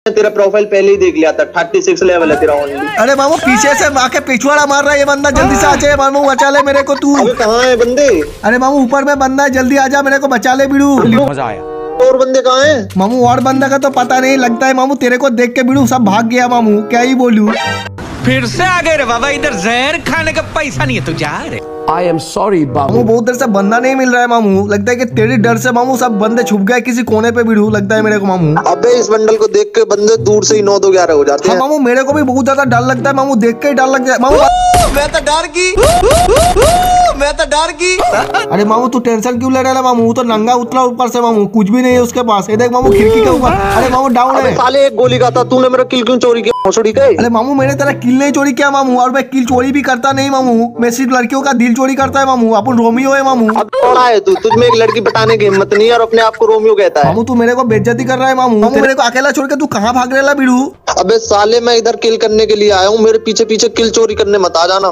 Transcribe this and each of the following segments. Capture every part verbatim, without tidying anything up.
तेरा प्रोफाइल पहले ही देख लिया था, थर्टी सिक्स लेवल है तेरा ओनली। अरे मामू पीछे से आके पिछवाड़ा मार रहा है ये बंदा, जल्दी से आ जाए मामू, बचा ले मेरे को तू। अबे कहाँ है बंदे? अरे मामू ऊपर में बंदा है, जल्दी आजा मेरे को बचा ले बिड़ू। मजा आया। और बंदे कहाँ हैं? मामू और बंदा का तो पता नहीं, लगता है मामू तेरे को देख के बिड़ू सब भाग गया मामू, क्या ही बोलूं। फिर से आ गए रे बाबा, इधर जहर खाने का पैसा नहीं है तू जा रे। आई एम सॉरी बाबू। मामू बहुत देर से बंदा नहीं मिल रहा है मामू, लगता है कि तेरे डर से मामू सब बंदे छुप गए किसी कोने पे बिड़ू, लगता है मेरे को मामू। अबे इस बंडल को देख के बंदे दूर से ही नौ दो ग्यारह हो जाते हाँ हैं। मामू मेरे को भी बहुत ज्यादा डर लगता है मामू, देख के ही डर लग जाए मामू। मैं तो डर की मैं तो डर की। अरे मामू तू टेंशन क्यों ले रहा है मामू, तो नंगा उतला ऊपर से मामू, कुछ भी नहीं है उसके पास। ये देख मामू खिड़की के ऊपर। अरे मामू डाउन है। साले एक गोली का था, तूने मेरा किल क्यों चोरी किया भोसड़ी के? अरे मामू मैंने तेरा किल नहीं चोरी किया मामू, और मैं किल चोरी भी करता नहीं मामू, मैं सिर्फ लड़कियों का दिल चोरी करता है मामू, अपन रोमियो है मामू। अब थोड़ा है तू, तुझ में एक लड़की पटाने की हिम्मत नहीं है और अपने आप को रोमियो कहता है। मामू तू मेरे को बेइज्जती कर रहा है मामू, मामू मेरे को अकेला छोड़ के तू कहाँ भाग रहा है बिड़ू? अबे साले मैं इधर किल करने के लिए आया हूँ, मेरे पीछे पीछे किल चोरी करने मत आ जाना।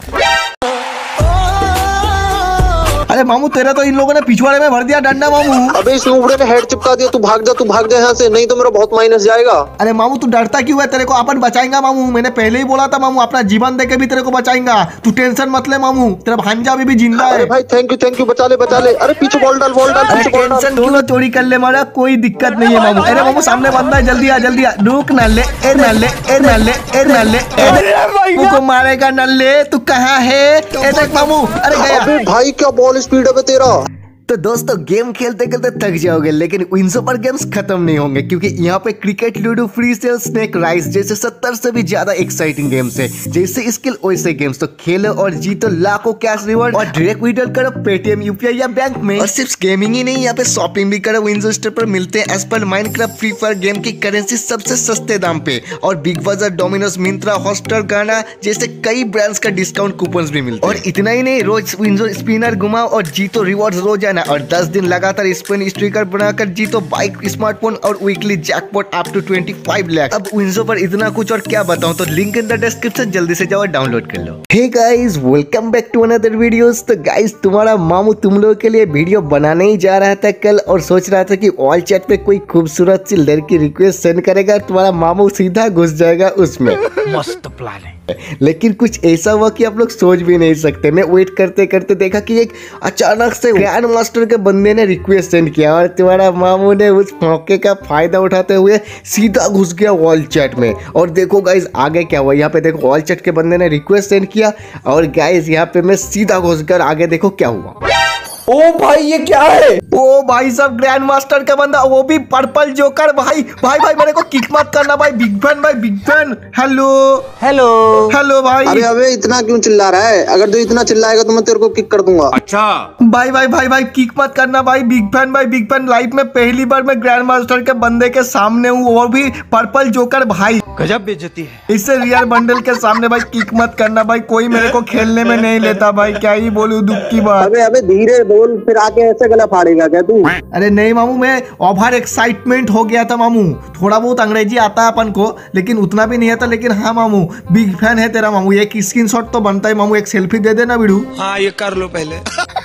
अरे मामू तेरा तो इन लोगों ने पिछवाड़े में भर दिया डंडा मामू। अबे इस लूबड़े ने हेड चिपका दिया, तू भाग जा, तू भाग जा यहाँ से, नहीं तो मेरा बहुत माइनस जाएगा। अरे मामू तू डरता क्यों है, तेरे को अपन बचाएंगा मामू, मैंने पहले ही बोला था मामू, अपना जीवन देके भी तेरे को बचाएंगा, तू टेंशन मत ले मामू, तेरा भांजा अभी भी जिंदा है। अरे भाई थैंक यू थैंक यू, बचा ले बचा ले। अरे पीछे बॉल डाल बॉल डाल, पीछे बॉल डाल। टेंशन क्यों चोरी कर ले मारा, कोई दिक्कत नहीं है मामू। अरे मामू सामने बंदा है, जल्दी आ जल्दी आ, रुक नल्ले ए नल्ले ए नल्ले ए नल्ले तू मारेगा नल्ले, तू कहाँ है? ए देख मामू, अरे गया। अबे भाई क्या बॉल स्पीड है बे तेरा। तो दोस्तों गेम खेलते खेलते थक जाओगे, लेकिन विंसो पर गेम्स खत्म नहीं होंगे, क्योंकि यहाँ पे cricket, ludo, free cell, snake rice जैसे सत्तर से भी ज्यादा एक्साइटिंग गेम्स है। जैसे स्किल वैसे गेम्स, तो खेलो और जीतो लाखों कैश रिवॉर्ड और डायरेक्ट विड्रॉल करो पेटीएम, यूपीआई या बैंक में। और सिर्फ गेमिंग ही नहीं, यहाँ पे शॉपिंग भी करो, विंसो स्टोर पर मिलते हैं Apple, Minecraft, Free Fire game की करेंसी सबसे सस्ते दाम पे, और बिग बाजार, डोमिनोज, मिंत्रा, हॉटस्टार, गाना जैसे कई ब्रांड्स का डिस्काउंट कूपन भी मिलते हैं। और इतना ही नहीं, रोज विंसो स्पिनर घुमाओ और जीतो रिवॉर्ड रोजाना, और दस दिन लगातार स्पिन स्ट्रीकर बनाकर जीतो बाइक, स्मार्टफोन और वीकली जैकपॉट अप टू पच्चीस लाख। अब विंसो पर इतना कुछ और क्या बताऊं, तो लिंक इन द डिस्क्रिप्शन, जल्दी से जाओ डाउनलोड कर लो। Hey guys, welcome back to another videos. तो गाइस तुम्हारा मामू तुम लोगों के लिए वीडियो बनाने ही जा रहा था कल, और सोच रहा था कि ऑल चैट पे कोई खूबसूरत सी लड़की रिक्वेस्ट सेंड करेगा, तुम्हारा मामू सीधा घुस जाएगा उसमें। मस्त प्लान है। लेकिन कुछ ऐसा हुआ कि आप लोग सोच भी नहीं सकते। मैं वेट करते करते देखा कि एक अचानक से ग्रैंड मास्टर के बंदे ने रिक्वेस्ट सेंड किया, और तुम्हारा मामू ने उस मौके का फायदा उठाते हुए सीधा घुस गया वॉल चैट में। और देखो गाइस आगे क्या हुआ, यहाँ पे देखो वॉल चैट के बंदे ने रिक्वेस्ट सेंड किया, और गाइस यहाँ पे मैं सीधा घुस कर आगे देखो क्या हुआ। ओ भाई ये क्या है? ओ भाई साहब ग्रैंड मास्टर का बंदा, वो भी पर्पल जोकर। भाई भाई भाई मेरे को किक मत करना भाई, बिग फैन भाई big fan. Hello hello hello भाई। अरे अबे इतना क्यों चिल्ला रहा है? अगर तू इतना चिल्लाएगा तो मैं तेरे को किक कर दूंगा। अच्छा भाई भाई भाई भाई किक मत करना भाई, बिग फैन भाई बिग फैन। लाइफ में पहली बार मैं ग्रैंड मास्टर के बंदे के सामने हूँ, वो भी पर्पल जोकर भाई। गजब बेइज्जती है। इससे रियल बंडल के सामने भाई किक मत करना भाई, कोई मेरे को खेलने में नहीं लेता भाई, क्या ही बोलूं दुख की बात। अबे अबे धीरे बोल, फिर आके ऐसे गला फाड़ेगा क्या तू? अरे नहीं मामू, मैं ओवर एक्साइटमेंट हो गया था मामू, थोड़ा बहुत अंग्रेजी आता है अपन को, लेकिन उतना भी नहीं आता। लेकिन हाँ मामू बिग फैन है तेरा मामू, एक स्क्रीनशॉट तो बनता है मामू, एक सेल्फी दे देना वीडियो। हाँ ये कर लो पहले।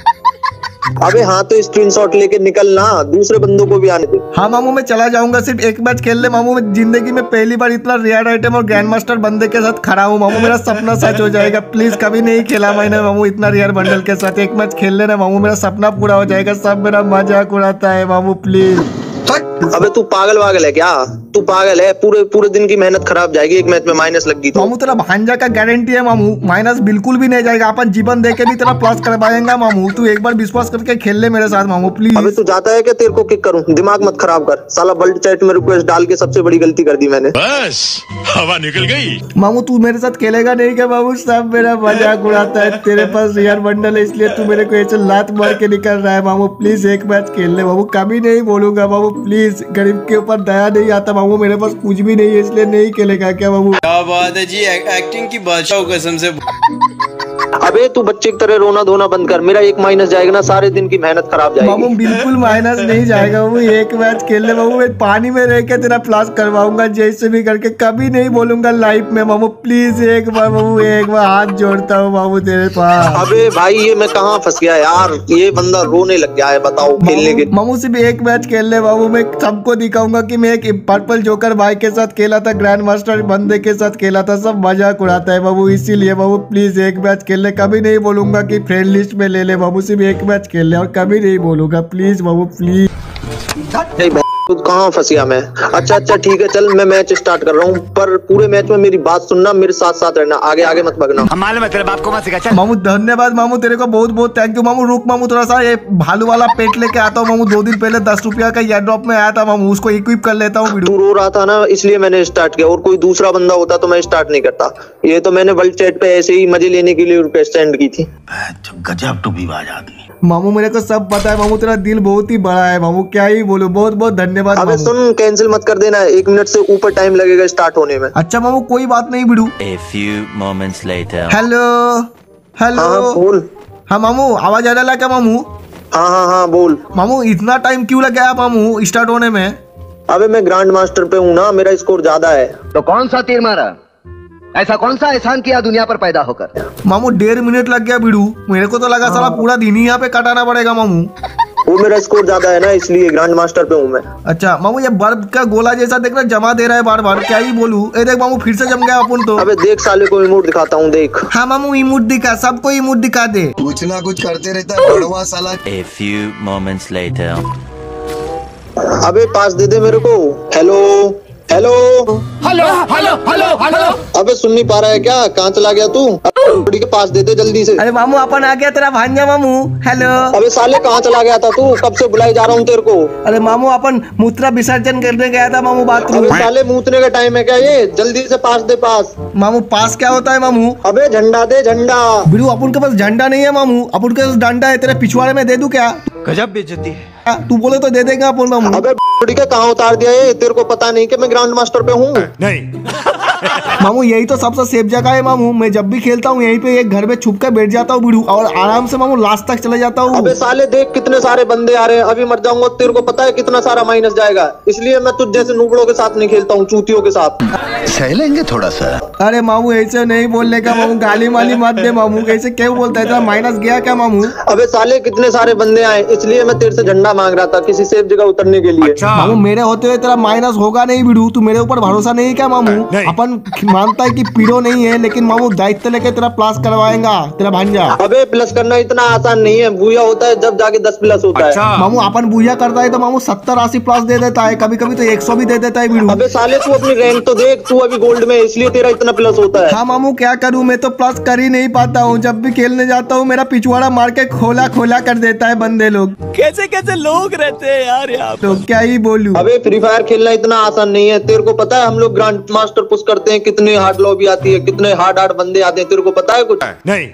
अबे हाँ तो स्क्रीनशॉट लेके निकलना, दूसरे बंदों को भी आने दे। हाँ मामू मैं चला जाऊंगा, सिर्फ एक मैच खेल ले मामू। मैं जिंदगी में पहली बार इतना रेयर आइटम और ग्रैंड मास्टर बंदे के साथ खड़ा हूँ मामू, मेरा सपना सच हो जाएगा। प्लीज, कभी नहीं खेला मैंने मामू इतना रेयर बंडल के साथ, एक मैच खेल लेना मामू, मेरा सपना पूरा हो जाएगा। सब मेरा मजाक उड़ाता है मामू प्लीज। अबे तू पागल वागल है क्या? तू पागल है, पूरे पूरे दिन की मेहनत खराब जाएगी एक मैच में माइनस लग गई तो। मामू तेरा भांजा का गारंटी है मामू, माइनस बिल्कुल भी नहीं जाएगा, अपन जीवन दे के भी तेरा प्लस करवाएंगे मामू। तू एक बार विश्वास करके खेल ले मेरे साथ मामू प्लीज। अबे तू जाता है क्या तेरे को किक करूं? दिमाग मत खराब कर साला, वर्ल्ड चैट में रिक्वेस्ट डाल के सबसे बड़ी गलती कर दी मैंने। बस हवा निकल गई। मामू तू मेरे साथ खेलेगा नहीं क्या मामू? सब मेरा मजाक उड़ाता है, तेरे पास यार बंडल है इसलिए तू मेरे को ऐसे लात मार के निकल रहा है मामू। प्लीज एक मैच खेल ले मामू, कभी नहीं बोलूंगा मामू प्लीज। गरीब के ऊपर दया नहीं आता मामू, मेरे पास कुछ भी नहीं है इसलिए नहीं खेलेगा क्या मामू? क्या बात है जी, एक्टिंग की बादशाह कसम से। अबे तू बच्चे की तरह रोना धोना बंद कर, मेरा एक माइनस जाएगा ना, सारे दिन की मेहनत खराब मामू जाएगी। बिल्कुल माइनस नहीं जाएगा मामू, एक मैच खेलने मामू मैं पानी में रह के तेरा प्लस करवाऊंगा जैसे भी करके, कभी नहीं बोलूंगा लाइफ में मामू, प्लीज एक बार मामू, एक बार हाथ जोड़ता हूँ मामू तेरे पास। अबे भाई ये मैं कहाँ फंस गया यार, ये बंदा रोने लग गया है, बताओ खेलने के। मामू सिर्फ एक मैच खेल ले मामू, मैं सबको दिखाऊंगा कि मैं एक पर्पल जोकर भाई के साथ खेला था, ग्रैंड मास्टर बंदे के साथ खेला था, सब मजाक उड़ाता है बाबू, इसीलिए बाबू प्लीज एक मैच खेल ले, कभी नहीं बोलूंगा कि फ्रेंड लिस्ट में ले ले बाबू, सिर्फ एक मैच खेल ले और कभी नहीं बोलूंगा, प्लीज बाबू प्लीज। खुद कहाँ फंस गया मैं। अच्छा अच्छा ठीक है, चल मैं मैच स्टार्ट कर रहा हूँ, पर पूरे मैच में मेरी बात सुनना, मेरे साथ साथ रहना, आगे आगे मत भगना। मालूम है तेरे बाप को मत सिखा। चल मामू धन्यवाद मामू, तेरे को बहुत बहुत थैंक यू मामू। रुक मामू थोड़ा सा ये भालू वाला पेट लेके आता हूँ मामू, दो दिन पहले दस रुपया का एयर ड्रॉप में आया था मामू, उसको इक्विप कर लेता हूँ। तू रो रहा था ना, इसलिए मैंने स्टार्ट किया, और कोई दूसरा बंदा होता तो मैं स्टार्ट नहीं करता। ये तो मैंने वर्ल्ड चैट पे ऐसे ही मजे लेने के लिए रिक्वेस्ट सेंड की थी। गजब टूबीबाज आदमी। मामू मेरे को सब पता है मामू, तेरा दिल बहुत ही बड़ा है मामू, क्या ही बोलूं, बहुत बहुत धन्यवाद अबे मामू। सुन, कैंसिल मत कर देना, एक मिनट से ऊपर टाइम लगेगा स्टार्ट होने में। अच्छा मामू कोई बात नहीं बिड़ू। A few moments later. Hello हाँ हाँ हेलो। बोल। हाँ मामू आवाज आ रहा है क्या मामू? हाँ हाँ हाँ बोल। मामू इतना टाइम क्यों लग गया मामू स्टार्ट होने में? अबे मैं ग्रैंड मास्टर पे हूँ ना, मेरा स्कोर ज्यादा है। तो कौन सा तीर मारा, ऐसा कौन सा एहसान किया दुनिया पर पैदा होकर? मामू डेढ़ मिनट लग गया बिड़ू, मेरे को तो लगा साला पूरा दिन ही यहाँ पे कटाना पड़ेगा मामू। वो मेरा स्कोर ज्यादा है ना, इसलिए ग्रैंड मास्टर पे हूँ मैं। अच्छा मामू ये बर्फ का गोला जैसा देख रहा जमा दे रहा है बार बार, क्या ही बोलूं। ए देख मामू फिर से जम गया अपन तो। अबे देख साले को इमोट दिखाता हूँ, देख। हाँ मामू इमोट दिखा, सबको इमोट दिखा दे। कुछ ना कुछ करते रहता है बड़वा साला। A few moments later. अबे पास दे दे मेरे को। Hello hello hello hello hello hello. अबे सुन नहीं पा रहा है क्या, कहाँ चला गया तू? बड़ी के पास दे दे जल्दी से। अरे मामू अपन आ गया तेरा भांजा मामू। हेलो। अबे साले कहाँ चला गया था तू, कब से बुलाई जा रहा हूँ तेरे को। अरे मामू अपन मूत्रा विसर्जन करने गया था मामू बाथरूम। अबे साले मूतने का टाइम है क्या ये, जल्दी से पास दे पास। मामू पास क्या होता है मामू? अबे झंडा दे झंडा। बिरू अपन के पास झंडा नहीं है मामू, अपन के पास डंडा है, तेरे पिछवाड़े में दे दूं क्या? गजब बेइज्जती है। तू बोले तो दे देगा अपन मामू। अबे बड़ी का कहाँ उतार दिया ये, तेरे को पता नहीं कि मैं ग्रैंड मास्टर पे हूँ? नहीं। मामू यही तो सबसे सेफ जगह है मामू, मैं जब भी खेलता हूँ यहीं पे एक घर में छुप कर बैठ जाता हूँ बिड़ू, और आराम से मामू लास्ट तक चले जाता हूँ। अबे साले देख कितने सारे बंदे आ रहे हैं, अभी मर जाऊंगा, तेरे को पता है कितना सारा माइनस जाएगा, इसलिए मैं तुझ जैसे नुबड़ों के साथ नहीं खेलता हूँ, चूतियों के साथ। सह लेंगे थोड़ा सा। अरे मामू ऐसे नहीं बोलने का मामू, गाली वाली मत दे मामू, कैसे क्यों बोलता है, माइनस गया क्या मामू? अबे साले कितने सारे बंदे आए, इसलिए मैं तेरे से झंडा मांग रहा था किसी सेफ जगह उतरने के लिए। मामू मेरे होते हुए तेरा माइनस होगा नहीं बिड़ू, तू मेरे ऊपर भरोसा नहीं है क्या मामू? अपन मानता है कि पीरो नहीं है, लेकिन मामू दायित्व लेके तेरा प्लस करवाएगा तेरा भांजा। अबे प्लस करना इतना आसान नहीं है, बुया होता है जब जाके दस प्लस होता है। मामू अपन बुया करता है तो मामू सत्तर अस्सी प्लस दे देता है, कभी कभी तो एक सौ भी दे देता है बिड़ू। अबे साले तू अपनी रैंक तो देख, तू अभी गोल्ड में, इसलिए तेरा इतना प्लस होता है। हाँ मामू क्या करूँ, मैं तो प्लस कर ही नहीं पाता हूँ, जब भी खेलने जाता हूँ मेरा पिछवाड़ा मार के खोला खोला कर देता है बंदे लोग। कैसे कैसे लोग रहते हैं यार यहाँ। तो क्या ही बोलूं। अबे फ्री फायर खेलना इतना आसान नहीं है, तेरे को पता है हम लोग ग्रैंड मास्टर पुश करते हैं, कितने हार्ड लॉबी आती है, कितने हार्ड हार्ड बंदे आते हैं, तेरे को पता है कुछ? नहीं।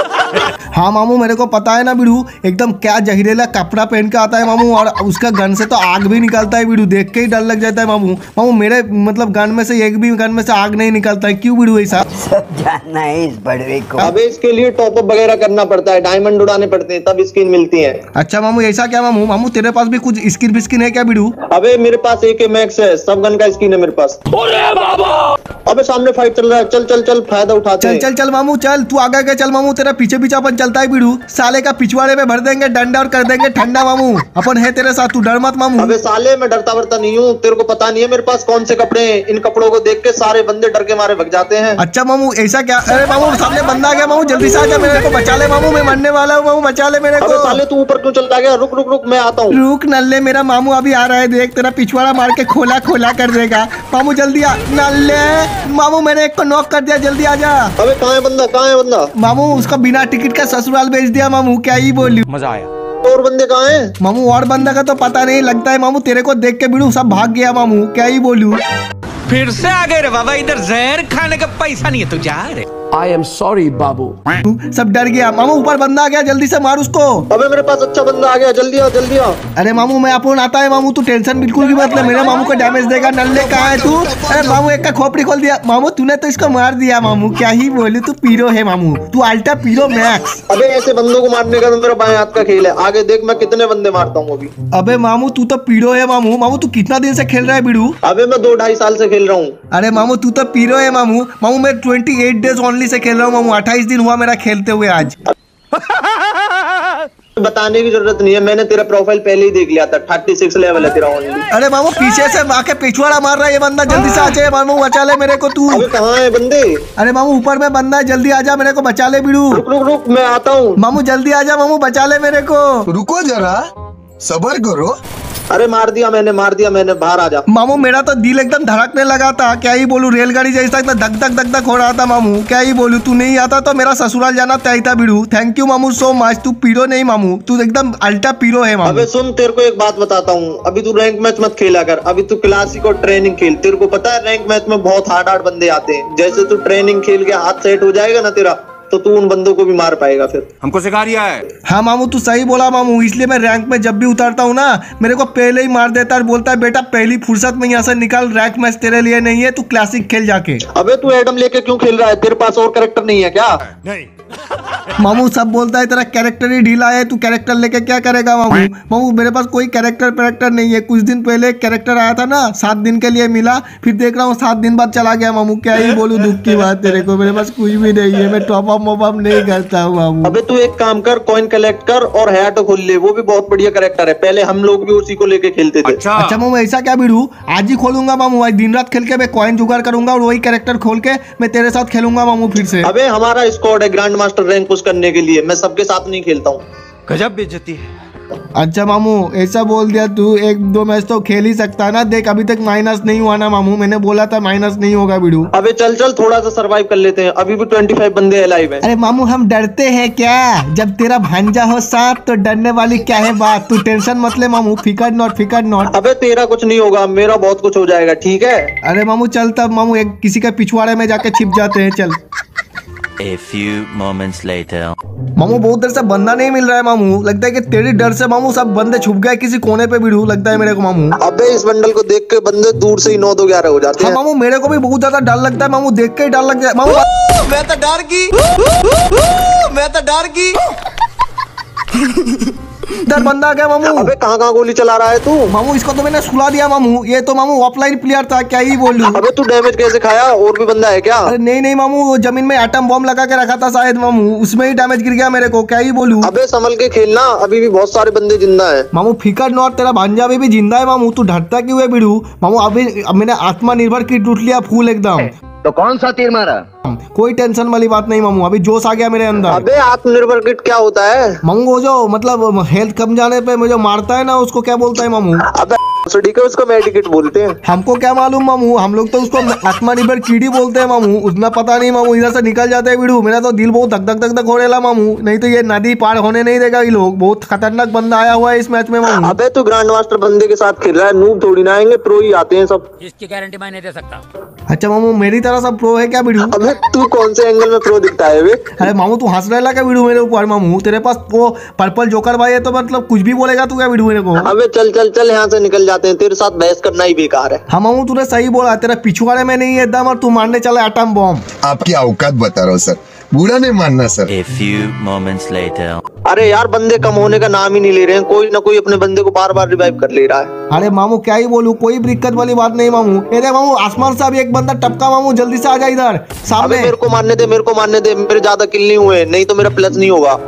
हाँ मामू मेरे को पता है ना बिड़ू, एकदम क्या जहरीला कपड़ा पहन के आता है मामू, और उसका गन से तो आग भी निकलता है बिड़ू, देख के ही डर लग जाता है मामू। मामू मेरे मतलब गन में से एक भी गन में से आग नहीं निकलता है, क्यों बिड़ू ऐसा? जानना है इस बड़वे को। अबे इसके लिए टॉपअप वगैरह करना पड़ता है, डायमंड उड़ाने पड़ते हैं, तब स्किन मिलती है। अच्छा मामू ऐसा क्या मामू? मामू तेरे पास भी कुछ स्किन बिस्किन है क्या बिड़ू? अबे मेरे पास एक मैक्स है, सब गन का स्किन है मेरे पास। अबे सामने फाइट चल रहा है, चल चल चल फायदा उठाते चल हैं। चल चल मामू चल, तू आगे आगे चल मामू, तेरा पीछे पीछे अपन चलता है बिड़ू, साले का पिछवाड़े में भर देंगे डंडा और कर देंगे ठंडा मामू, अपन है तेरे साथ, तू डर मत मामू। अबे साले मैं डरता वरता नहीं हूँ, तेरे को पता नहीं है मेरे पास कौन से कपड़े हैं, इन कपड़ों को देख के सारे बंदे डर के मारे भग जाते हैं। अच्छा मामू ऐसा क्या? अरे मामू सामने बंदा आ गया मामू, जल्दी से आजा, मेरे को बचा ले मामू, मैं मरने वाला हूँ मामू, बचा ले मेरे अबे को। साले तू ऊपर क्यों चलता गया, रुक रुक रुक मैं आता हूँ। रुक नल्ले, मेरा मामू अभी आ रहा है, देख तेरा पिछवाड़ा मार के खोला खोला कर देगा मामू, जल्दी आ नल्ले। मामू मैंने एक को नॉक कर दिया, जल्दी आ जा। अबे कहाँ है बंदा, कहाँ है बंदा? मामू उसका बिना टिकट का ससुराल भेज दिया मामू, क्या ही बोलूं। मजा आया। और बंदे कहाँ हैं? मामू और बंदा का तो पता नहीं, लगता है मामू तेरे को देख के बिड़ू सब भाग गया मामू, क्या ही बोलूं। फिर से आ गए रे बाबा, इधर जहर खाने का पैसा नहीं है, तू जा रे। आई एम सॉरी बाबू। सब डर गया। मामू ऊपर बंदा आ गया, जल्दी से मार उसको। अबे मेरे पास अच्छा बंदा आ गया, जल्दी आओ जल्दी आओ। अरे मामू मैं अपन आता है मामू, तू टेंशन बिल्कुल भी मत ले, मेरे मामू को डैमेज देगा। नल्ले कहाँ है तू? अरे मामू एक का खोपड़ी खोल दिया। मामू तूने तो इसको मार दिया मामू, क्या ही बोलूं, तू पीरो है मामू, तू अल्टा पीरो मैक्स। अबे ऐसे बंदों को मारने का तो मेरा बाएं हाथ का खेल है, आगे देख मैं कितने बंदे मारता हूँ अभी। अबे मामू तू तो पीरो है मामू। मामू तू कितना दिन से खेल रहा है बिड़ू? अबे मैं दो ढाई साल से खेल रहा हूँ। अरे मामू तू तो पीरो है मामू। मामू मैं अट्ठाईस डेज ओनली से खेल रहा हूँ मामू, अट्ठाईस दिन हुआ मेरा खेलते हुए आज। बताने की जरूरत नहीं है, मैंने तेरा प्रोफाइल पहले ही देख लिया था, छत्तीस लेवल है तेरा ओनली। अरे मामू पीछे से आके पिछवाड़ा मार रहा है ये बंदा, जल्दी से आ जाए मामू, बचा ले मेरे को तू। अबे कहाँ है बंदे? अरे मामू ऊपर में बंदा है, जल्दी आ जा, मेरे को बचा ले बिड़ू। रुक रुक रुक मैं आता हूँ। मामू जल्दी आ जा मामू, बचा ले मेरे को। रुको जरा, सबर करो। अरे मार दिया मैंने, मार दिया मैंने, बाहर आ जा। मामू मेरा तो दिल एकदम धड़कने लगा था, क्या ही बोलूं, रेलगाड़ी जैसा एकदम धक धक धक धक हो रहा था मामू, क्या ही बोलूं। तू नहीं आता तो मेरा ससुराल जाना तय था बिड़ू। थैंक यू मामू सो मच। तू पीरो नहीं मामू, तू एकदम अल्टा पीरो है मामू। अबे सुन, तेरे को एक बात बताता हूँ, अभी तू रैंक मैच मत खेला कर, अभी तू क्लासिक और ट्रेनिंग खेल। तेरे को पता है रैंक मैच में बहुत हार्ड हार्ड बंदे आते हैं, जैसे तू ट्रेनिंग खेल के हाथ सेट हो जाएगा ना तेरा, तो तू उन बंदों को भी मार पाएगा फिर। हमको सिखा रिया है। हाँ मामू तू सही बोला मामू, इसलिए मैं रैंक में जब भी उतरता हूँ ना, मेरे को पहले ही मार देता है, बोलता है बेटा पहली फुर्सत में यहाँ से निकल, रैंक मैच तेरे लिए नहीं है, तू क्लासिक खेल जाके। अबे तू एडम लेके क्यों खेल रहा है? तेरे पास और कैरेक्टर नहीं है क्या? नहीं। मामू सब बोलता है तेरा कैरेक्टर ही ढीला है, तू कैरेक्टर लेके क्या करेगा मामू? मामू मेरे पास कोई कैरेक्टर पैरेक्टर नहीं है। कुछ दिन पहले एक कैरेक्टर आया था ना, सात दिन के लिए मिला, फिर देख रहा हूँ सात दिन बाद चला गया मामू। क्या ही बोलूं, दुख की बात तेरे को, मेरे पास कुछ भी नहीं है, मैं टॉप अप मॉप अप नहीं करता हूँ मामू। अबे तू एक काम कर, कॉइन कलेक्ट कर और हैट खोल ले, वो भी बहुत बढ़िया कैरेक्टर है, पहले हम लोग भी उसी को लेके खेलते थे। अच्छा अच्छा मामू ऐसा क्या बिड़ू, आज ही खोलूंगा मामू, आज दिन रात खेल के मैं कॉइन जुगाड़ करूंगा और वही कैरेक्टर खोल के मैं तेरे साथ खेलूंगा मामू फिर से। अबे हमारा स्क्वाड है ग्रैंड मास्टर रैंक पुश करने के लिए, मैं सबके साथ नहीं खेलता हूँ। गजब बेइज्जती है। अच्छा मामू ऐसा बोल दिया तू, एक दो मैच तो खेल ही सकता है ना। देख अभी तक माइनस नहीं हुआ ना मामू, मैंने बोला था माइनस नहीं होगा बिड़ू। अबे चल चल थोड़ा सा सरवाइव कर लेते हैं, अभी भी पच्चीस बंदे अलाइव हैं। अरे मामू हम डरते हैं क्या? जब तेरा भांजा हो साथ तो डरने वाली क्या है बात, तू टेंशन मत ले मामू, फिकर नॉट फिकर नॉट। अबे तेरा कुछ नहीं होगा, मेरा बहुत कुछ हो जाएगा, ठीक है? अरे मामू चल तब मामू एक किसी के पिछवाड़े में जाके छिप जाते हैं, चल। A few moments later. मामू बहुत देर से बंदा नहीं मिल रहा है मामू, लगता है कि तेरे डर से मामू सब बंदे छुप गए किसी कोने पे बिड़ू, लगता है मेरे को मामू। अबे इस बंडल को देख के बंदे दूर से ही नौ दो ग्यारह हो जाते हाँ हैं। मामू मेरे को भी बहुत ज्यादा डर लगता है मामू, देख के ही डर लग जाए मामू। मैं तो डर गई, मैं तो डर गई। इधर बंदा आ गया मामू। अबे कहाँ कहाँ गोली चला रहा है तू? मामू इसको तो मैंने सुला दिया मामू, ये तो मामू ऑफलाइन प्लेयर था, क्या ही बोलूं। अबे तू डैमेज कैसे खाया? और भी बंदा है क्या? अरे नहीं नहीं मामू, वो जमीन में एटम बॉम्ब लगा के रखा था शायद मामू, उसमें ही डैमेज गिर गया मेरे को, क्या ही बोलूं। अबे संभल के खेलना, अभी भी बहुत सारे बंदे जिंदा है। मामू फिकर नॉट, तेरा भांजा भी, भी जिंदा है मामू, तू डरता क्यों है बिड़ू? मामू अभी अब मैंने आत्मनिर्भर किट लूट लिया फुल एकदम। तो कौन सा तीर मारा? कोई टेंशन वाली बात नहीं मामू, अभी जोश आ गया मेरे अंदर। अबे आत्मनिर्भर किट क्या होता है? मामू वो जो मतलब हेल्थ कम जाने पे मुझे मारता है ना, उसको क्या बोलता है मामू? अबे ठीक है, उसको मेडिकेट बोलते हैं। हमको क्या मालूम मामू, हम लोग तो उसको आत्मनिर्भर कीड़ी बोलते हैं मामू, उतना पता नहीं मामू। इधर से निकल जाते हैं बिड़ू, मेरा तो दिल बहुत धक धक धक धक हो रहा मामू, नहीं तो ये नदी पार होने नहीं देगा ये लोग। बहुत खतरनाक बंदा आया हुआ है इस मैच में मामू। अबे तू ग्रैंड मास्टर बंदे के साथ खेल रहा है, नूब थोड़ी ना आएंगे, प्रो ही आते हैं सब। इसकी गारंटी मैं नहीं दे सकता। अच्छा मामू मेरी तरह सब प्रो है क्या बिड़ू? अबे तू कौन से एंगल में प्रो दिखता है बे? अरे मामू तू हंस रहा क्या बिड़ू मेरे ऊपर? मामू तेरे पास वो पर्पल जोकर भाई है तो मतलब कुछ भी बोलेगा तू क्या बिड़ू मेरे को? अबे चल चल चल यहाँ से निकल जाते हैं, तेरे साथ बहस करना ही बेकार है। हाँ मामू तूने सही बोला, तेरा पिछवाड़े में नहीं है दम और तू मारने चला एटम बॉम्ब। आपकी औकात बता रहा हूँ सर, बुरा नहीं मानना sir. A few moments later. अरे यार बंदे कम होने का नाम ही नहीं ले रहे हैं, कोई ना कोई अपने बंदे को बार बार रिवाइव कर ले रहा है। अरे मामू क्या ही बोलूं, कोई दिक्कत वाली बात नहीं मामू। ये देख मामू आसमान से अभी एक बंदा टपका मामू, जल्दी से आ जा इधर अबे सामने। मेरे को मारने दे, मेरे को मारने दे, मेरे ज्यादा किल नहीं हुए, नहीं तो मेरा प्लस नहीं होगा।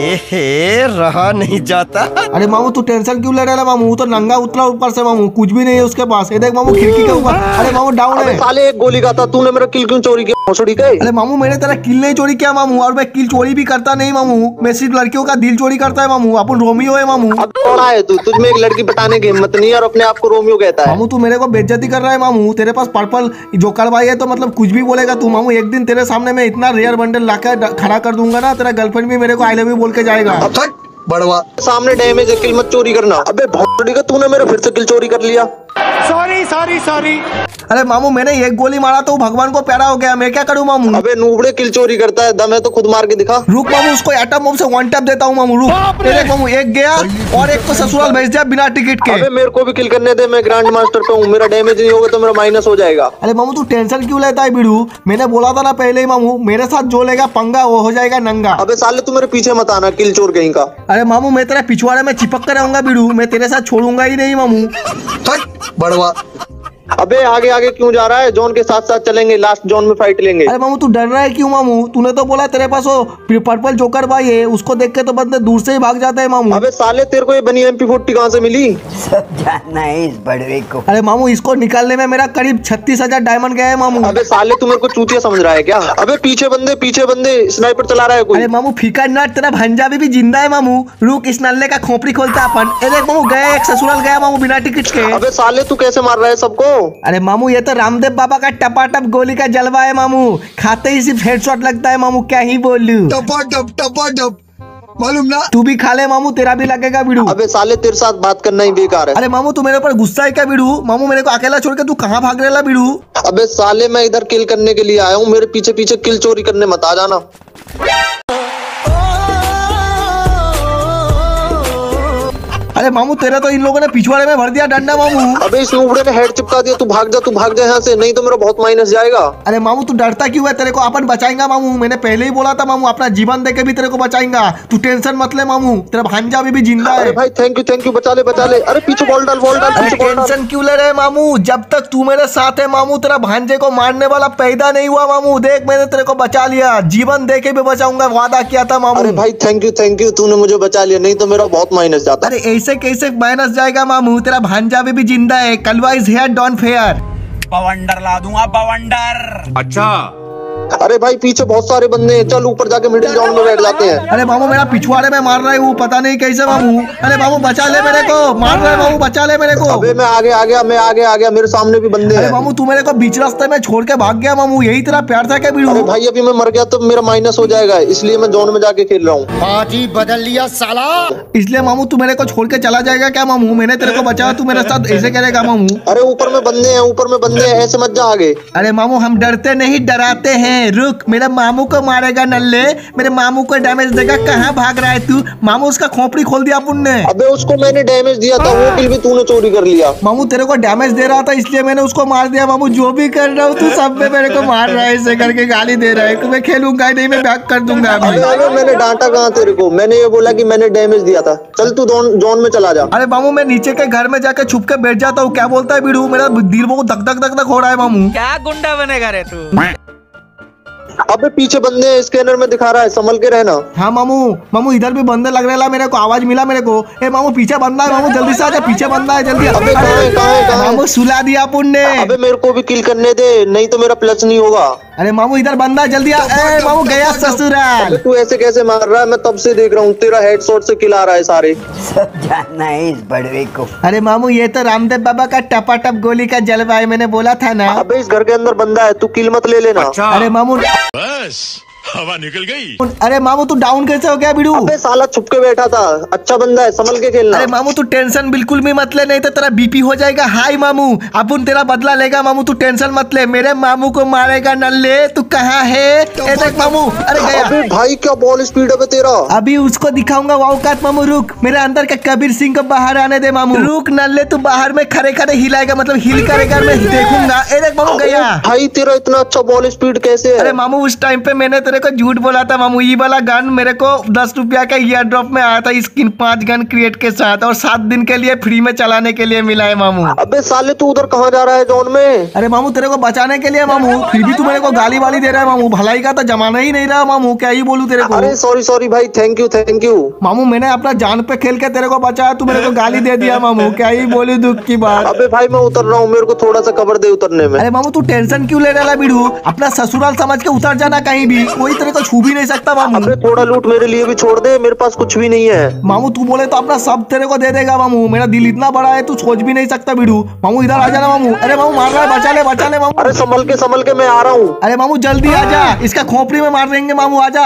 ए रहा नहीं जाता। अरे मामू तू टेंशन क्यों ले रहा है मामू, तो नंगा उतरा ऊपर से मामू, कुछ भी नहीं है उसके पास। ये देख मामू खिड़की के ऊपर, अरे मामू डाउन अबे है। साले एक गोली का था, तूने मेरा किल क्यों चोरी किया भोसड़ी के? अरे मामू मैंने तेरा किल नहीं चोरी किया मामू, और मैं किल चोरी भी करता नहीं मामू, मैं सिर्फ लड़कियों का दिल चोरी करता है मामू, अपन रोमियो है मामू। अब थोड़ा है तू, तुझ में एक लड़की पटाने की हिम्मत नहीं है और अपने आप को रोमियो कहता है। मामू तू मेरे को बेइज्जती कर रहा है मामू, तेरे पास पर्पल जोकर भाई है तो मतलब कुछ भी बोलेगा तू मामू। एक दिन तेरे सामने मैं इतना रेयर बंडल लाकर खड़ा कर दूंगा ना, तेरा गर्लफ्रेंड भी मेरे को आई लव यू बोल के जाएगा। हट बड़वा, सामने डैमेज है, किल मत चोरी करना। अबे भोसड़ी का, तूने मेरे फिर से किल चोरी कर लिया। Sorry sorry sorry. अरे मामू मैंने एक गोली मारा तो भगवान को प्यारा हो गया, मैं क्या करूँ मामू? अबे नूबड़े किल चोरी करता है, दम है तो खुद मार के दिखा। रुक मामू, उसको एटम बम से वन टैप देता हूँ मामू, रुक। ये देख मामू, एक गया और एक तो ससुराल भेज दिया बिना टिकट के। अबे मेरे को भी किल करने दे, मैं ग्रैंड मास्टर पे हूँ, मेरा डैमेज नहीं होगा तो मेरा माइनस हो जाएगा। अरे मामू तू टेंशन क्यों लेता है बिड़ू? मैंने बोला था ना पहले ही मामू, मेरे साथ जो लेगा पंगा वो हो जाएगा नंगा। अबे साले तू मेरे पीछे मत आना, किल चोर कहीं का। अरे मामू मैं तेरा पिछवाड़े में चिपक कर रहूंगा बिड़ू, मैं तेरे साथ छोड़ूंगा ही नहीं मामू। बड़वा अबे आगे आगे क्यों जा रहा है? जोन के साथ साथ चलेंगे, लास्ट जोन में फाइट लेंगे। अरे मामू तू डर रहा है क्यों मामू? तूने तो बोला तेरे पास वो पर्पल जोकर भाई है, उसको देख के तो बंदे दूर से ही भाग जाते हैं मामू। अबे साले तेरे को ये बनी एम पी फोर्टी कहाँ से मिली? सब जानना है इस बड़वे को। अरे मामू इसको निकालने में मेरा करीब छत्तीस हजार डायमंड गया है मामू। अबे साले तू मेरे को चूतिया समझ रहा है क्या? अबे पीछे बंदे पीछे बंदे, स्नाइपर चला रहा है कोई। अरे मामू फीका नट, तेरा भंजा भी, भी जिंदा है मामू। रुक इस नल्ले का खोपड़ी खोलता अपन। अरे मामू गया, एक ससुराल गया मामू बिना टिकट के। अबे साले तू कैसे मार रहा है सबको? अरे मामू ये तो रामदेव बाबा का टपाटप गोली का जलवा है मामू, खाते ही सिर्फ हेडशॉट लगता है मामू, क्या ही बोलूं। टपाटप टपाटप मालूम ना? तू भी खा ले मामू, तेरा भी लगेगा बिड़ू। अबे साले तेरे साथ बात करना ही बेकार है। अरे मामू तू मेरे ऊपर गुस्सा है क्या बिड़ू? मामू मेरे को अकेला छोड़ के तू कहाँ भाग रहा बिड़ू? अबे साले मैं इधर किल करने के लिए आया हूँ, मेरे पीछे पीछे किल चोरी करने मत आ जाना। अरे मामू तेरा तो इन लोगों ने पिछवाड़े में भर दिया डंडा मामू। अबे इस नुबड़े ने हेड चिपका दिया, तू भाग जा तू भाग जा यहाँ से, नहीं तो मेरा बहुत माइनस जाएगा। अरे मामू तू डरता क्यों है? तेरे को अपन बचाएंगा मामू, मैंने पहले ही बोला था मामू, अपना जीवन देके भी तेरे को बचाएंगा, तू टेंशन मत ले मामू, तेरा भांजा भी, भी जिंदा है। अरे भाई थैंक यू थैंक यू, बचा ले बचा ले। अरे पीछे बॉल डाल बॉल डाल, पीछे बॉल डाल। टेंशन क्यों ले रहे मामू? जब तक तू मेरे साथ है मामू, तेरा भांजे को मारने वाला पैदा नहीं हुआ मामू। देख मैंने तेरे को बचा लिया, जीवन देके भी बचाऊंगा, वादा किया था मामू। अरे भाई थैंक यू थैंक यू, तूने मुझे बचा लिया, नहीं तो मेरा बहुत माइनस जाता। अरे ऐसे कैसे माइनस जाएगा मामू, तेरा भांजा भी, भी जिंदा है। Kalwa is here don't fear. बवंडर ला दूंगा बवंडर। अच्छा अरे भाई पीछे बहुत सारे बंदे हैं, चल ऊपर जाके मिडिल जोन में बैठ जाते हैं। अरे मामू मेरा पिछवाड़े में मार रहा है वो, पता नहीं कैसे मामू। अरे मामू बचा ले मेरे को, मार रहा है मामू, बचा ले मेरे को। अबे मैं आगे आ गया, मैं आगे आ गया, मेरे सामने भी बंदे अरे हैं। मामू तू मेरे को बीच रास्ते में छोड़ के भाग गया मामू, यही तेरा प्यार था क्या बिड़ू? अरे भाई अभी मैं मर गया तो मेरा माइनस हो जाएगा, इसलिए मैं जोन में जाके खेल रहा हूँ। पार्टी बदल लिया साला। इसलिए मामू तू मेरे को छोड़ के चला जाएगा क्या मामू? मैंने तेरे को बचाया, तू मेरे साथ ऐसे करेगा मामू? अरे ऊपर में बंदे हैं, ऊपर में बंदे हैं, ऐसे मत जा आगे। अरे मामू हम डरते नहीं डराते हैं, रुक। मेरे मामू को मारेगा नल्ले, मेरे मामू को डैमेज देगा। कहाँ भाग रहा है तू मामू? उसका खोपड़ी खोल दिया अपन ने। अबे उसको मैंने डैमेज दिया था, वो किल भी तूने चोरी कर लिया। मामू तेरे को डैमेज दे रहा था इसलिए मैंने उसको मार दिया मामू। जो भी कर रहा हूँ तू सब में मेरे को मार रहा है, ऐसे करके गाली दे रहा है। मैं खेलूंगा ही नहीं, मैं बैक कर दूंगा अभी। अबे अबे मैंने डांटा कहाँ तेरे को? मैंने ये बोला कि मैंने डैमेज दिया था। चल तू जोन जोन में चला जा। अरे मामू मैं नीचे के घर में जाके छुप के बैठ जाता हूँ। क्या बोलता है बिड़ू? मेरा दिल बहुत धक धक धक धक हो रहा है मामू। क्या गुंडा बनेगा रे तू? अबे पीछे बंदे हैं, स्कैनर में दिखा रहा है, संभल के रहना। हाँ मामू, मामू इधर भी बंदे लग रहे ला, मेरे को आवाज मिला मेरे को। ए मामू पीछे बंदा है मामू, जल्दी से आजा, पीछे बंदा है जल्दी। अबे कहाँ है, कहाँ है, कहाँ है? मामू सुला दिया अपन ने। अबे मेरे को भी किल करने दे, नहीं तो मेरा प्लस नहीं होगा। अरे मामू इधर बंदा है, जल्दी आ। ए मामू गया ससुराल। अबे तू ऐसे कैसे मार रहा है? मैं तब से देख रहा हूँ, तेरा हेडशॉट से किल आ रहा है सारे। सब जानना है इस बड़वे को। अरे मामू ये तो रामदेव बाबा का टपाटप गोली का जलवा है, मैंने बोला था ना। अबे इस घर के अंदर बंदा है, तू किल मत ले लेना। अरे मामू बस हवा निकल गई। अरे मामू तू डाउन कैसे हो गया बिड़ू? अबे साला छुप के बैठा था, अच्छा बंदा है, संभल के खेलना। अरे मामू तू टेंशन बिल्कुल भी मत ले, नहीं तो तेरा बीपी हो जाएगा हाई मामू। अपन तेरा बदला लेगा मामू, तू टेंशन मत ले। मेरे मामू को मारेगा नल्ले, तू कहाँ है? ए देख मामू, अरे गया। अबे भाई क्या बॉल स्पीड है बे तेरा। अभी उसको दिखाऊंगा वाउकात मामू, रुक। मेरे अंदर का कबीर सिंह को बाहर आने दे मामू। रुक नल्ले, तू बाहर में खड़े खड़े हिलाएगा, मतलब हिल करेगा, मैं देखूंगा। ए देख मामू गया। भाई तेरा इतना अच्छा बॉल स्पीड कैसे है? अरे मामू उस टाइम पे मैंने तेरे को झूठ बोला था मामू। ये वाला गन मेरे को दस रुपया का ईयर ड्रॉप में आया था, स्किन पांच गन क्रिएट के साथ, और सात दिन के लिए फ्री में चलाने के लिए मिला है मामू। अबे साले तू उधर कहाँ जा रहा है जोन में? अरे मामू तेरे को बचाने के लिए मामू, फिर भी तू मेरे को गाली वाली दे रहा है मामू। भलाई का तो जमाना ही नहीं रहा मामू, क्या ही बोलूं तेरे को। अरे सॉरी सॉरी भाई, थैंक यू थैंक यू। मामू मैंने अपना जान पे खेल के तेरे को बचाया, तू मेरे को गाली दे दिया मामू, क्या ही बोलूं दुख की बात। अबे भाई मैं उतर रहा हूँ, मेरे को थोड़ा सा कवर दे उतरने में। अरे मामू तू टेंशन क्यों ले रहा है बिड़ू? अपना ससुराल समझ के उतर जाना कहीं भी, कोई तेरे को छू भी नहीं सकता मामू। अबे थोड़ा लूट मेरे लिए भी छोड़ दे, मेरे पास कुछ भी नहीं है। मामू तू बोले तो अपना सब तेरे को दे देगा मामू, मेरा दिल इतना बड़ा है तू सोच भी नहीं सकता बिड़ू। मामू इधर आ जाना मामू। अरे मामू मार रहा है, बचा ले बचा ले मामू। अरे संभल के संभल के मैं आ रहा हूँ। अरे मामू जल्दी आ जा, इसका खोपड़ी में मार देंगे मामू, आ जा।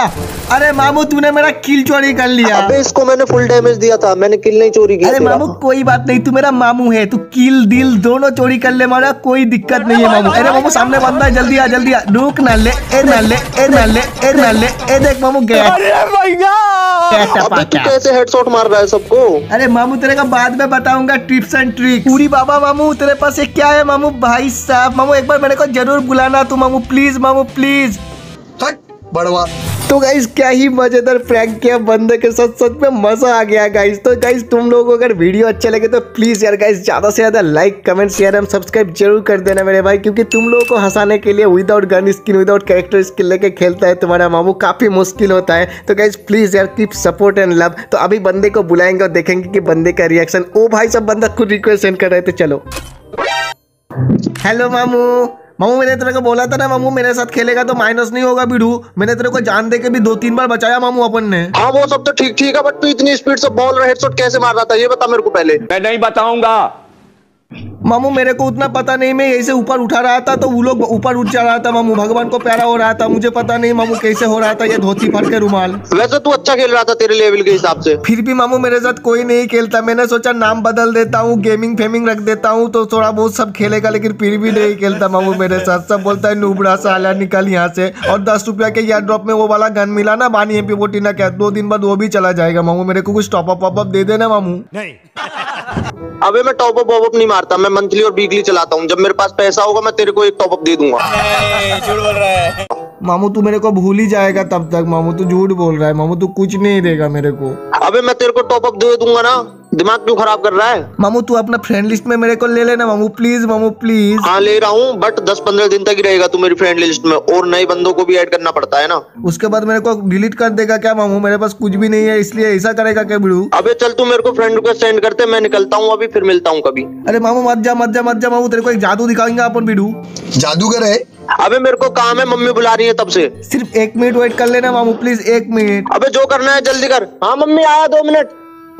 अरे मामू तूने मेरा किल चोरी कर लिया। अबे इसको मैंने फुल डैमेज दिया था, मैंने किल नहीं चोरी किया। अरे मामू कोई बात नहीं, तू मेरा मामू है, तू किल दिल दोनों चोरी कर ले मारा, कोई दिक्कत नहीं है मामू। अरे मामू सामने बंदा है, जल्दी आ जल्दी आ, रुक ना ले ए ना ले ए ना ले ए ना ले ए देख मामू गया। अबे तू कैसे हेडशॉट मार रहा है सबको? अरे मामू तेरे का बाद में बताऊंगा टिप्स एंड ट्रिक। पूरी बाबा मामू तेरे पास ये क्या है मामू? भाई साहब मामू एक बार मेरे को जरूर बुलाना तू मामू, प्लीज मामू प्लीज। हट बड़वा। तो गाइस क्या ही मजेदार प्रैंक किया बंदे के साथ, सच में मजा आ गया गाइस। तो गाइस तुम लोगों को अगर वीडियो अच्छा लगे तो प्लीज यार गाइस ज्यादा से ज्यादा like comment share and subscribe जरूर कर देना मेरे भाई, क्योंकि तुम लोगों को हंसाने के लिए without gun skin without character skin लेके खेलता है तुम्हारा मामू, काफी मुश्किल होता है। तो गाइस प्लीज यार कीप सपोर्ट एंड लव। तो अभी बंदे को बुलाएंगे और देखेंगे कि बंदे का रिएक्शन। ओ भाई सब बंदा खुद रिक्वेस्ट सेंड कर रहे थे। चलो हेलो मामू। मामू मैंने तेरे को बोला था ना मामू मेरे साथ खेलेगा तो माइनस नहीं होगा बिडू। मैंने तेरे को जान दे के भी दो तीन बार बचाया मामू अपन ने। हाँ वो सब तो ठीक ठीक है, बट तू इतनी स्पीड से बॉल और हेडशॉट कैसे मार रहा था ये बता मेरे को पहले। मैं नहीं बताऊंगा मामू, मेरे को उतना पता नहीं, मैं यही से ऊपर उठा रहा था तो वो लोग ऊपर उठ जा रहा था मामू, भगवान को प्यारा हो रहा था, मुझे पता नहीं मामू कैसे हो रहा था ये धोती फट के रुमाल। वैसे तू अच्छा खेल रहा था तेरे लेवल के हिसाब से। फिर भी मामू मेरे साथ कोई नहीं खेलता, मैंने सोचा नाम बदल देता हूँ, गेमिंग फेमिंग रख देता हूँ तो थोड़ा बहुत सब खेलेगा, लेकिन फिर भी नहीं खेलता मामू मेरे साथ। सब बोलता है नूबड़ा साला निकल यहाँ से। और दस रुपया के यार ड्रॉप में वो वाला गन मिला ना बानी एम पी फोर्टी ना क्या, दो दिन बाद वो भी चला जाएगा मामू। मेरे को कुछ टॉप अप वॉप अप दे देना मामू। नहीं अबे मैं टॉप अप वॉप अप नहीं मारता, मैं मंथली और वीकली चलाता हूँ। जब मेरे पास पैसा होगा मैं तेरे को एक टॉप अप दे दूंगा। झूठ बोल रहा है मामू तू मेरे को भूल ही जाएगा तब तक मामू, तू झूठ बोल रहा है मामू, तू कुछ नहीं देगा मेरे को। अबे मैं तेरे को टॉप अप दे दूंगा ना, दिमाग क्यों खराब कर रहा है? मामू तू अपना फ्रेंड लिस्ट में मेरे को ले लेना मामू, प्लीज मामू प्लीज। हाँ ले रहा हूँ, बट दस पंद्रह दिन तक ही रहेगा तू मेरी फ्रेंड लिस्ट में, और नए बंदों को भी ऐड करना पड़ता है ना। उसके बाद मेरे को डिलीट कर देगा क्या मामू? मेरे पास कुछ भी नहीं है इसलिए ऐसा करेगा क्या बिड़ू? अबे चल तू मेरे को फ्रेंड रिक्वेस्ट सेंड करते, मैं निकलता हूँ अभी, फिर मिलता हूँ कभी। अरे मामू मत जा मत जा मत जा मामू, तेरे को एक जादू दिखाएंगे अपन बिड़ू। जादूगर है। अबे मेरे को काम है, मम्मी बुला रही है तब से। सिर्फ एक मिनट वेट कर लेना मामू प्लीज, एक मिनट। अबे जो करना है जल्दी कर। हाँ मम्मी आया, दो मिनट।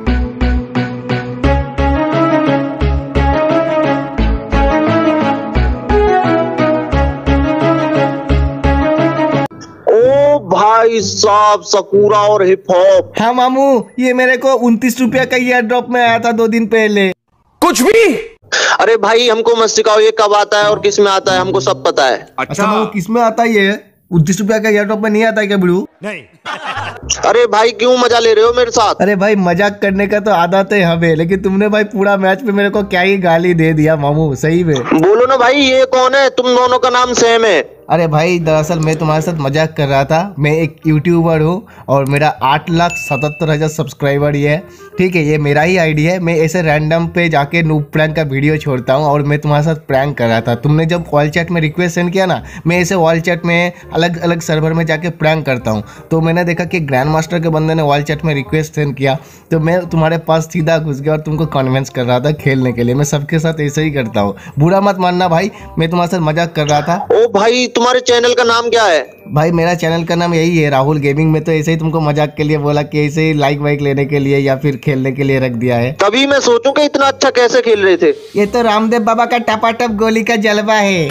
ओ भाई साहब सकूरा और हिप हॉप। हाँ मामू ये मेरे को उनतीस रुपया का ईयर ड्रॉप में आया था दो दिन पहले। कुछ भी। अरे भाई हमको मत सिखाओ ये कब आता है और किस में आता है, हमको सब पता है। अच्छा मामू किस में आता है ये? उनतीस रुपया का ईयर ड्रॉप में नहीं आता है क्या बिड़ू? नहीं अरे भाई क्यों मजा ले रहे हो मेरे साथ? अरे भाई मजाक करने का तो आदत है हमें, लेकिन तुमने भाई पूरा मैच में मेरे को क्या ही गाली दे दिया मामू, सही में। बोलो ना भाई ये कौन है? तुम दोनों का नाम सेम है। अरे भाई दरअसल मैं तुम्हारे साथ मजाक कर रहा था, मैं एक यूट्यूबर हूँ और मेरा आठ लाख सतहत्तर हजार सब्सक्राइबर ही है, ठीक है, ये मेरा ही आईडी है। मैं ऐसे रैंडम पे जाके नूब प्रैंक का वीडियो छोड़ता हूँ और मैं तुम्हारे साथ प्रैंक कर रहा था। तुमने जब वॉल चैट में रिक्वेस्ट सेंड किया ना, मैं ऐसे वॉल चैट में अलग अलग सर्वर में जाके प्रैंक करता हूँ, तो मैंने देखा कि ग्रैंड मास्टर के बंदे ने वॉल चैट में रिक्वेस्ट सेंड किया, तो मैं तुम्हारे पास सीधा घुस गया और तुमको कन्विंस कर रहा था खेलने के लिए। मैं सबके साथ ऐसे ही करता हूँ, बुरा मत मानना भाई, मैं तुम्हारे साथ मजाक कर रहा था। ओ भाई तुम्हारे चैनल का नाम क्या है? भाई मेरा चैनल का नाम यही है राहुल गेमिंग। में तो ऐसे ही तुमको मजाक के लिए बोला कि ऐसे ही लाइक वाइक लेने के लिए या फिर खेलने के लिए रख दिया है। तभी मैं सोचूं कि इतना अच्छा कैसे खेल रहे थे। ये तो रामदेव बाबा का टपाटप गोली का जलवा है।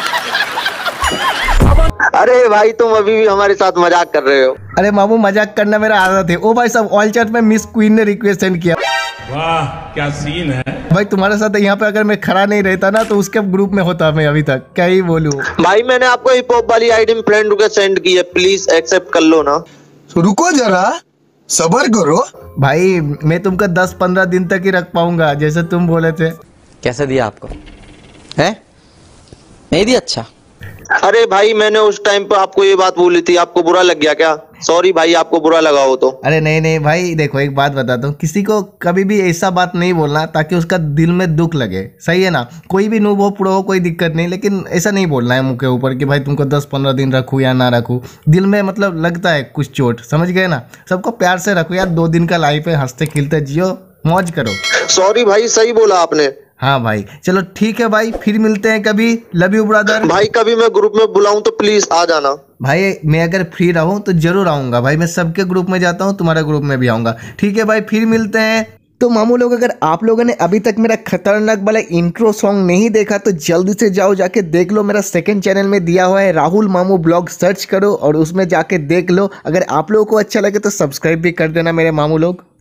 अरे भाई तुम अभी भी हमारे साथ मजाक कर रहे हो। अरे मामू मजाक करना मेरा आदत है। ओ भाई सब ऑल चैट में मिस क्वीन ने रिक्वेस्ट सेंड किया। वाह क्या सीन है भाई तुम्हारे साथ यहाँ पे अगर मैं खड़ा नहीं रहता ना तो उसके ग्रुप में होता मैं अभी तक, क्या ही बोलूं। भाई मैंने आपको हिप हॉप वाली आईडी में फ्रेंड रिक्वेस्ट सेंड की है, प्लीज एक्सेप्ट कर लो ना। रुको जरा सबर करो। भाई मैं तुमको दस पंद्रह दिन तक ही रख पाऊंगा जैसे तुम बोले थे। कैसे दिया आपको है? नहीं दिया? अच्छा अरे भाई मैंने उस टाइम पे आपको ये बात बोली थी, आपको बुरा लग गया क्या? सॉरी भाई आपको बुरा लगा हो तो। अरे नहीं नहीं भाई देखो एक बात बताता हूँ, किसी को कभी भी ऐसा बात नहीं बोलना ताकि उसका दिल में दुख लगे, सही है ना? कोई भी नूब हो प्रो हो कोई दिक्कत नहीं, लेकिन ऐसा नहीं बोलना है मुंह के ऊपर कि भाई तुमको दस पंद्रह दिन रखूँ या ना रखूँ। दिल में मतलब लगता है कुछ चोट, समझ गए ना? सबको प्यार से रखो यार, दो दिन का लाइफ है, हंसते खिलते जियो, मौज करो। सॉरी भाई सही बोला आपने। हाँ भाई चलो ठीक है भाई, फिर मिलते हैं कभी। Love you brother. भाई कभी मैं ग्रुप में बुलाऊं तो प्लीज आ जाना। भाई मैं अगर फ्री रहूं तो जरूर आऊंगा भाई, मैं सबके ग्रुप में जाता हूं, तुम्हारे ग्रुप में भी आऊंगा, ठीक है भाई? फिर मिलते हैं। तो मामू लोग, अगर आप लोगों ने अभी तक मेरा खतरनाक वाला इंट्रो सॉन्ग नहीं देखा तो जल्दी से जाओ जाके देख लो। मेरा सेकंड चैनल में दिया हुआ है राहुल मामू ब्लॉग, सर्च करो और उसमें जाके देख लो। अगर आप लोगों को अच्छा लगे तो सब्सक्राइब भी कर देना मेरे मामू लोग।